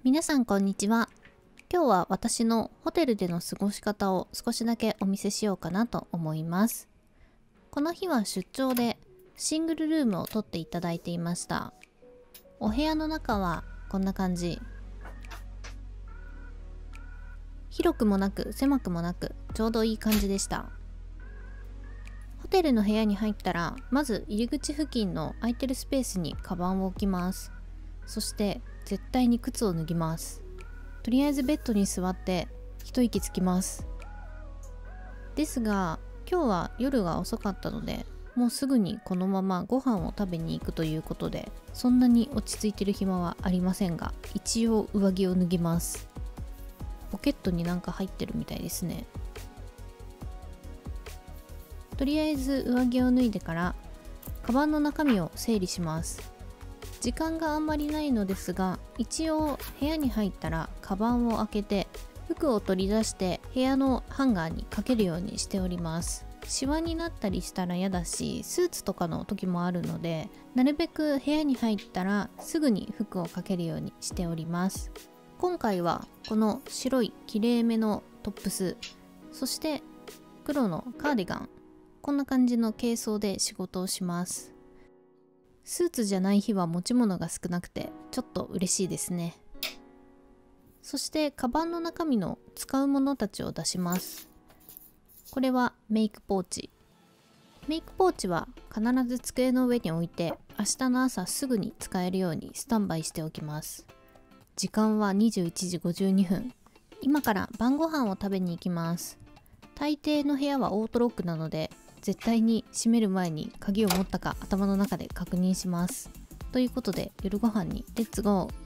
皆さんこんにちは。今日は私のホテルでの過ごし方を少しだけお見せしようかなと思います。この日は出張でシングルルームを取っていただいていました。お部屋の中はこんな感じ。広くもなく狭くもなくちょうどいい感じでした。ホテルの部屋に入ったらまず入り口付近の空いてるスペースにカバンを置きます。そして絶対に靴を脱ぎます。とりあえずベッドに座って一息つきます。ですが今日は夜が遅かったのでもうすぐにこのままご飯を食べに行くということでそんなに落ち着いてる暇はありませんが一応上着を脱ぎます。ポケットになんか入ってるみたいですね。とりあえず上着を脱いでからカバンの中身を整理します。時間があんまりないのですが一応部屋に入ったらカバンを開けて服を取り出して部屋のハンガーにかけるようにしております。シワになったりしたら嫌だしスーツとかの時もあるのでなるべく部屋に入ったらすぐに服をかけるようにしております。今回はこの白いきれいめのトップス、そして黒のカーディガン、こんな感じの軽装で仕事をします。スーツじゃない日は持ち物が少なくてちょっと嬉しいですね。そしてカバンの中身の使うものたちを出します。これはメイクポーチ。メイクポーチは必ず机の上に置いて明日の朝すぐに使えるようにスタンバイしておきます。時間は21時52分。今から晩ご飯を食べに行きます。大抵の部屋はオートロックなので絶対に閉める前に鍵を持ったか頭の中で確認します。ということで夜ご飯にレッツゴー。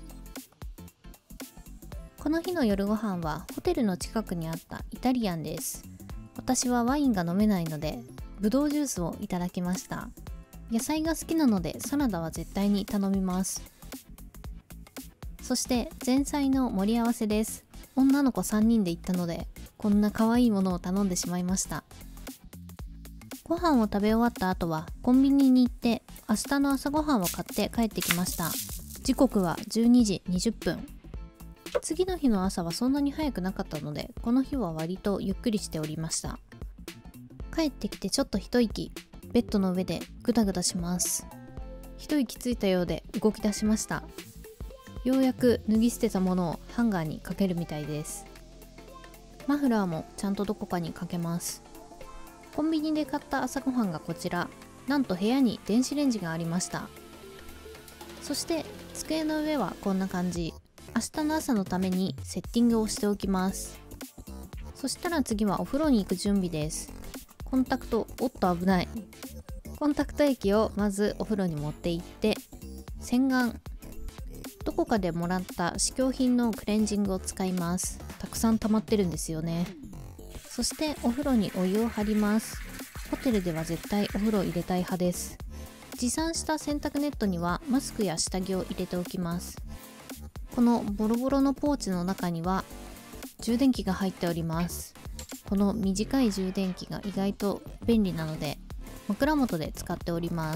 この日の夜ご飯はホテルの近くにあったイタリアンです。私はワインが飲めないのでブドウジュースをいただきました。野菜が好きなのでサラダは絶対に頼みます。そして前菜の盛り合わせです。女の子3人で行ったのでこんな可愛いものを頼んでしまいました。ご飯を食べ終わった後はコンビニに行って明日の朝ごはんを買って帰ってきました。時刻は12時20分。次の日の朝はそんなに早くなかったのでこの日は割とゆっくりしておりました。帰ってきてちょっと一息、ベッドの上でグダグダします。一息ついたようで動き出しました。ようやく脱ぎ捨てたものをハンガーにかけるみたいです。マフラーもちゃんとどこかにかけます。コンビニで買った朝ごはんがこちら。なんと部屋に電子レンジがありました。そして机の上はこんな感じ。明日の朝のためにセッティングをしておきます。そしたら次はお風呂に行く準備です。コンタクト、おっと危ない。コンタクト液をまずお風呂に持って行って洗顔、どこかでもらった試供品のクレンジングを使います。たくさん溜まってるんですよね。そしてお風呂にお湯を張ります。ホテルでは絶対お風呂入れたい派です。持参した洗濯ネットにはマスクや下着を入れておきます。このボロボロのポーチの中には充電器が入っております。この短い充電器が意外と便利なので枕元で使っております。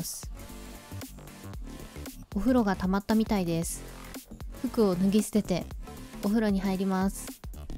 お風呂が溜まったみたいです。服を脱ぎ捨ててお風呂に入ります。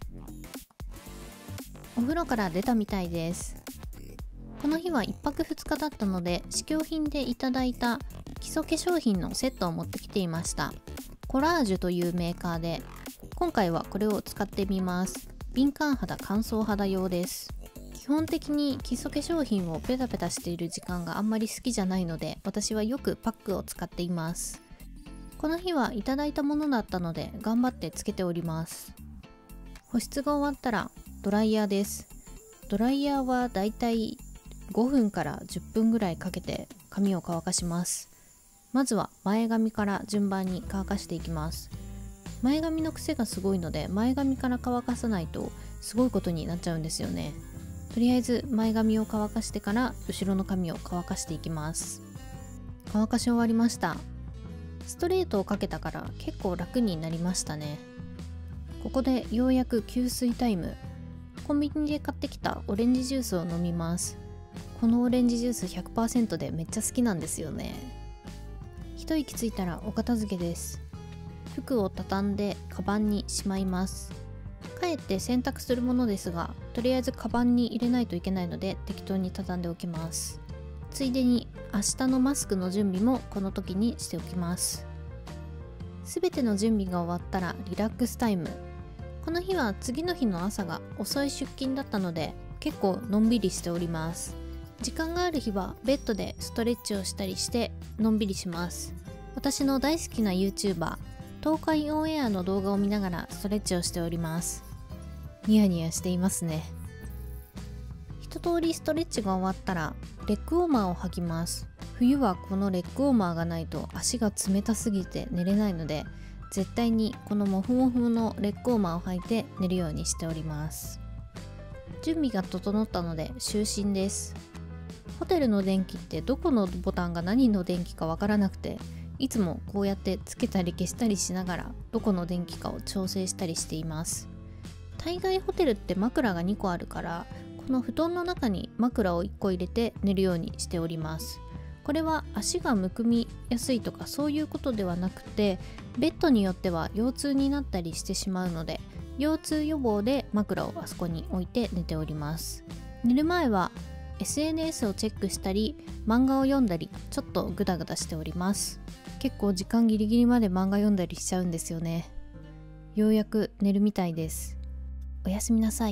お風呂から出たみたいです。この日は1泊2日だったので試供品でいただいた基礎化粧品のセットを持ってきていました。コラージュというメーカーで今回はこれを使ってみます。敏感肌乾燥肌用です。基本的に基礎化粧品をペタペタしている時間があんまり好きじゃないので私はよくパックを使っています。この日はいただいたものだったので頑張ってつけております。保湿が終わったらドライヤーです。ドライヤーはだいたい5分から10分ぐらいかけて髪を乾かします。まずは前髪から順番に乾かしていきます。前髪の癖がすごいので前髪から乾かさないとすごいことになっちゃうんですよね。とりあえず前髪を乾かしてから後ろの髪を乾かしていきます。乾かし終わりました。ストレートをかけたから結構楽になりましたね。ここでようやく給水タイム。コンビニで買ってきたオレンジジュースを飲みます。このオレンジジュース 100% でめっちゃ好きなんですよね。一息ついたらお片付けです。 服を畳んでカバンにしまいます。帰って洗濯するものですが、とりあえずカバンに入れないといけないので適当に畳んでおきます。ついでに明日のマスクの準備もこの時にしておきます。すべての準備が終わったらリラックスタイム。この日は次の日の朝が遅い出勤だったので結構のんびりしております。時間がある日はベッドでストレッチをしたりしてのんびりします。私の大好きな YouTuber 東海オンエアの動画を見ながらストレッチをしております。ニヤニヤしていますね。一通りストレッチが終わったらレッグウォーマーを履きます。冬はこのレッグウォーマーがないと足が冷たすぎて寝れないので、絶対にこのモフモフのレッグウォーマーを履いて寝るようにしております。準備が整ったので就寝です。ホテルの電気ってどこのボタンが何の電気かわからなくて、いつもこうやってつけたり消したりしながらどこの電気かを調整したりしています。大概ホテルって枕が2個あるから、この布団の中に枕を1個入れて寝るようにしております。これは足がむくみやすいとかそういうことではなくて、ベッドによっては腰痛になったりしてしまうので、腰痛予防で枕をあそこに置いて寝ております。寝る前は SNS をチェックしたり漫画を読んだり、ちょっとグダグダしております。結構時間ギリギリまで漫画読んだりしちゃうんですよね。ようやく寝るみたいです。おやすみなさい。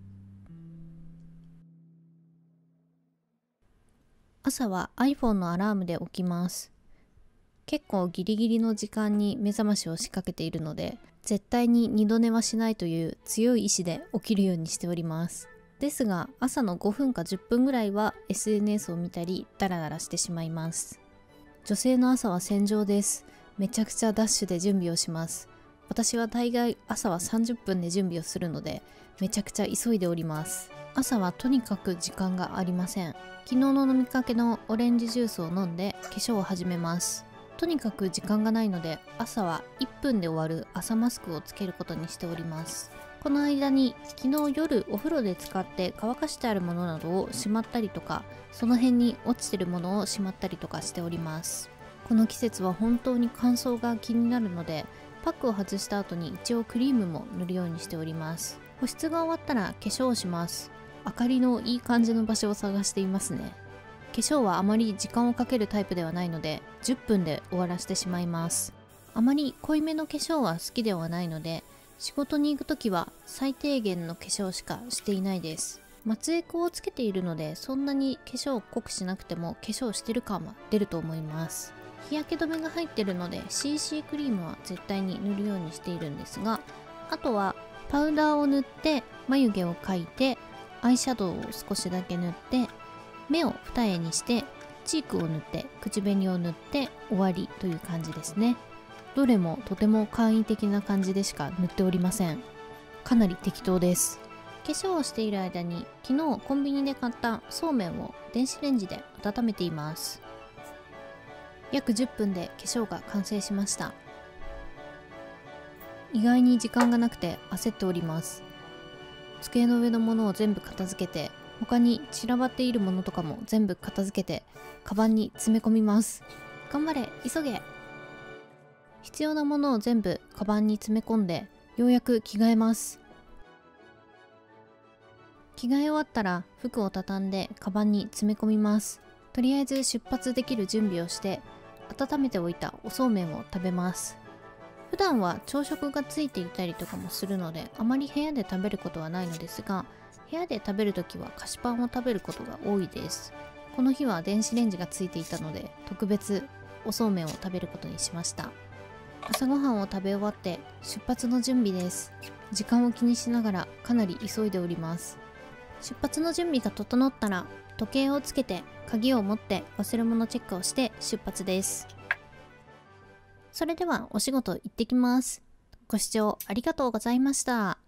朝は iPhone のアラームで起きます。結構ギリギリの時間に目覚ましを仕掛けているので、絶対に二度寝はしないという強い意志で起きるようにしております。ですが朝の5分か10分ぐらいは SNS を見たりダラダラしてしまいます。女性の朝は戦場です。めちゃくちゃダッシュで準備をします。私は大概朝は30分で準備をするので、めちゃくちゃ急いでおります。朝はとにかく時間がありません。昨日の飲みかけのオレンジジュースを飲んで化粧を始めます。とにかく時間がないので、朝は1分で終わる朝マスクをつけることにしております。この間に昨日夜お風呂で使って乾かしてあるものなどをしまったりとか、その辺に落ちてるものをしまったりとかしております。この季節は本当に乾燥が気になるので、パックを外した後に一応クリームも塗るようにしております。保湿が終わったら化粧をします。明かりのいい感じの場所を探していますね。化粧はあまり時間をかけるタイプではないので10分で終わらせてしまいます。あまり濃いめの化粧は好きではないので、仕事に行くときは最低限の化粧しかしていないです。松エクをつけているので、そんなに化粧を濃くしなくても化粧してる感は出ると思います。日焼け止めが入ってるので CC クリームは絶対に塗るようにしているんですが、あとはパウダーを塗って眉毛を描いてアイシャドウを少しだけ塗って目を二重にしてチークを塗って口紅を塗って終わりという感じですね。どれもとても簡易的な感じでしか塗っておりません。かなり適当です。化粧をしている間に昨日コンビニで買ったそうめんを電子レンジで温めています。約10分で化粧が完成しました。意外に時間がなくて焦っております。机の上のものを全部片付けて、他に散らばっているものとかも全部片付けて、カバンに詰め込みます。頑張れ、急げ。必要なものを全部カバンに詰め込んで、ようやく着替えます。着替え終わったら服を畳んでカバンに詰め込みます。とりあえず出発できる準備をして、温めておいたおそうめんを食べます。普段は朝食がついていたりとかもするので、あまり部屋で食べることはないのですが、部屋で食べるときは菓子パンを食べることが多いです。この日は電子レンジがついていたので、特別おそうめんを食べることにしました。朝ごはんを食べ終わって出発の準備です。時間を気にしながらかなり急いでおります。出発の準備が整ったら時計をつけて鍵を持って忘れ物チェックをして出発です。それではお仕事行ってきます。ご視聴ありがとうございました。